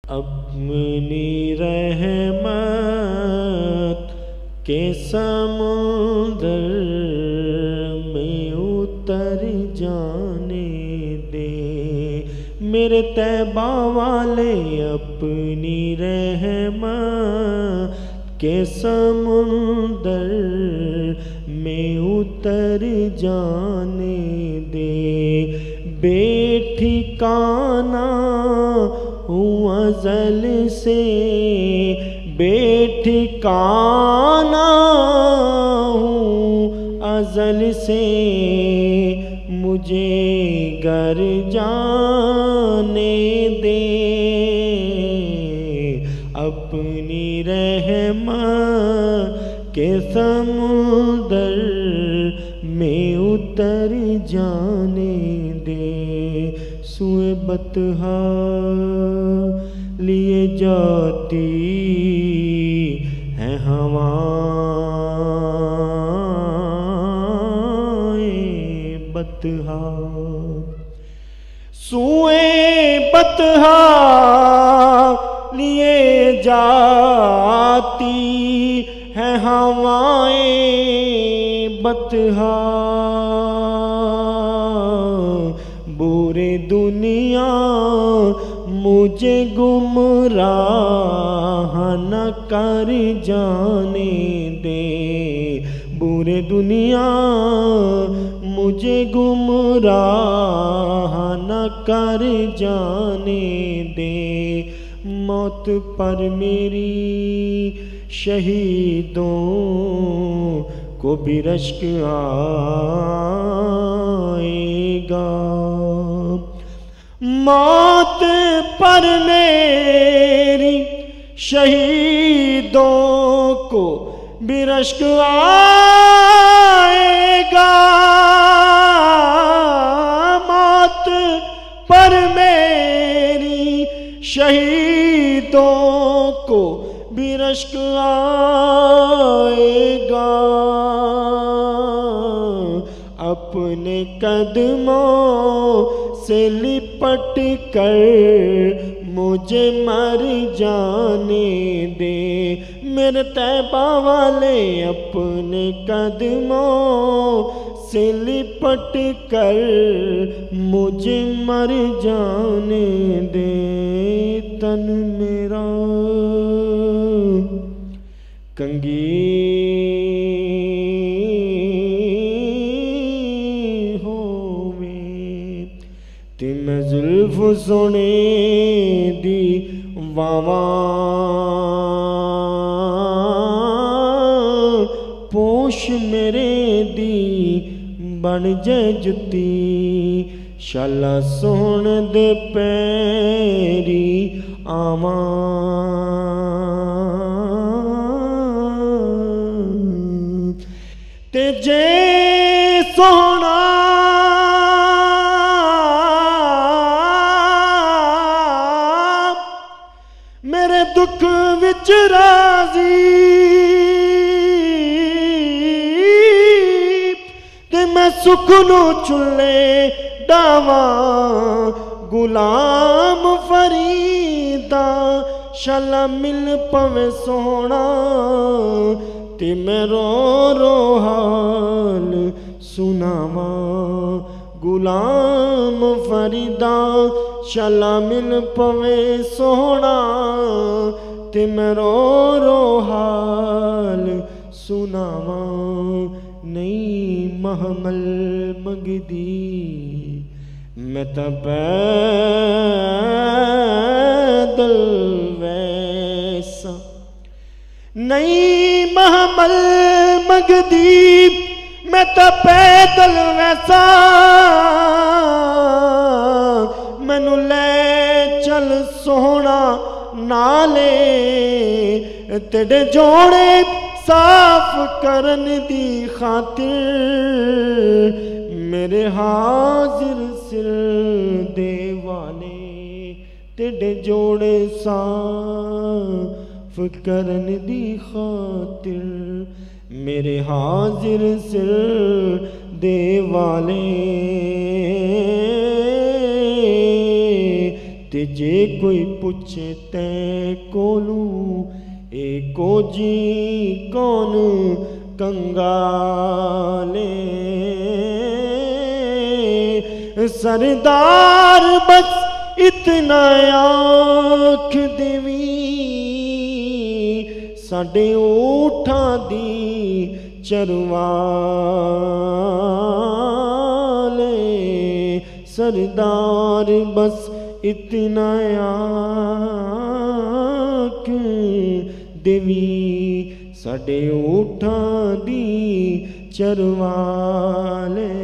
اپنی رحمت کے سمندر میں اتر جانے دے میرے طیبہ والے، اپنی رحمت کے سمندر میں اتر جانے دے، بے ٹھکانہ ہوں ازل سے، بے ٹھکانہ ہوں ازل سے، مجھے گھر جانے دے، اپنی رحمت کے سمندر میں اتر جانے دے، سوئے بطحا لیے جاتی ہیں ہوائیں بطحا، سوئے بطحا لیے جاتی ہیں ہوائیں بطحا، بورے دنیا مجھے گمراہ نہ کر جانے دے، بورے دنیا مجھے گمراہ نہ کر جانے دے، موت پر میری شہیدوں کو بھی رشک آئے گا، موت پر میری شہیدوں کو بھی رشک آئے گا، موت پر میری شہیدوں کو بھی رشک آئے گا، اپنے قدموں سے لپٹ کر مجھے مر جانے دے، میرے طیبہ والے، اپنے قدموں سے لپٹ کر مجھے مر جانے دے، تن میرا کنگھی تے میں زلف سونے دی واواں پوش میرے دی بن جائے جتی، شالا سون دے پیری آواں، تے جے سونا میرے دکھ وچ راضی، تے میں سکھ نو چلے ڈاواں، غلام فریدا شالا مل پوے سونا، تے میں رو رو حال سناواں، غلام فریدا شالا مل پوے سونا، تے میں رو رو حال سناواں، نہیں محمل منگدی میں تا پیدل ویسا، نہیں محمل منگدی میں تا پیدل ویسا، مینوں لے چل سونا نالے، تیرے جوڑے صاف کرن دی خاطر، میرے حاضر سر دے والے، تیرے جوڑے صاف کرن دی خاطر، میرے حاضر سر دے والے، تے جے کوئی پوچھے تے کولوں اے کو جی کون کنگالے سردار بس اتنا آنکھ دیویں ساڈے اوٹھاں دی چروالے سردار بس اتنا آنکھ دیویں ساڈے اوٹھاں دی چروالے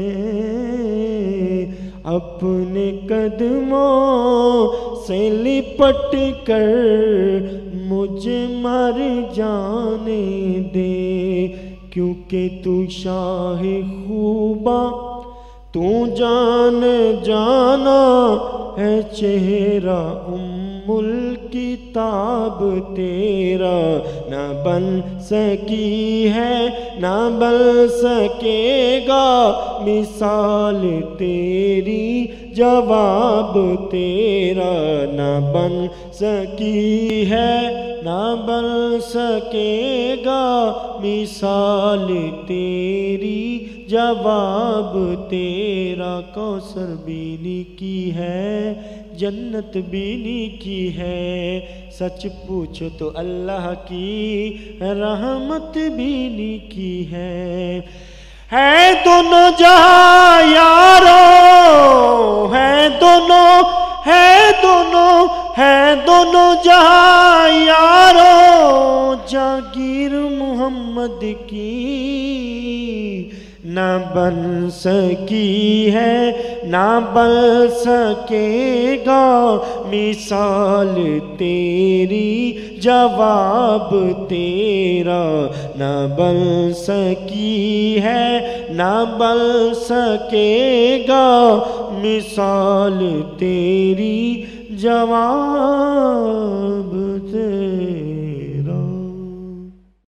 اپنے قدموں سے لپٹ کر مجھے مر جانے دے کیونکہ تو شاہ خوبا تو جان جانا ہے چہرہ الکتاب تیرا نہ بن سکی ہے نہ بن سکے گا مثال تیری جواب تیرا نہ بن سکی ہے نہ بن سکے گا مثال تیری جواب تیرا کوثر بھی لکھی ہے جنت بھی لکھی ہے سچ پوچھو تو اللہ کی رحمت بھی لکھی ہے دونوں جہاں یارو ہے دونوں جہاں یارو جاگیر محمد کی نہ بن سکی ہے نہ بن سکے گا مثال تیری جواب تیرا نہ بن سکی ہے نہ بن سکے گا مثال تیری جواب تیرا